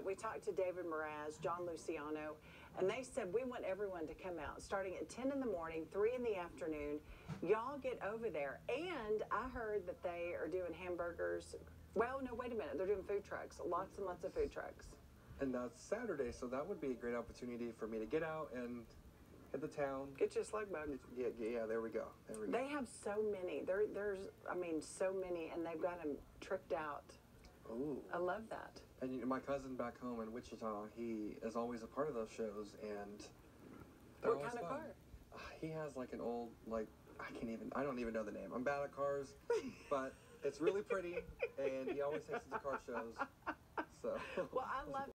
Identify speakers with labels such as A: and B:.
A: we talked to David Mraz, John Luciano, and they said we want everyone to come out starting at 10 in the morning, 3 in the afternoon. Y'all get over there. And I heard that they are doing hamburgers. Well, no, wait a minute. They're doing food trucks. Lots and lots of food trucks.
B: And that's Saturday, so that would be a great opportunity for me to get out and hit the town.
A: Get you a slug bug.
B: Yeah, there we go.
A: They have so many. There's, I mean, so many, and they've got them tricked out.
B: Ooh.
A: I love that.
B: And you know, my cousin back home in Wichita, he is always a part of those shows, and
A: what kind of car?
B: He has like an old, like, I don't even know the name. I'm bad at cars, but it's really pretty, and he always takes us to car shows. So.
A: Well, I love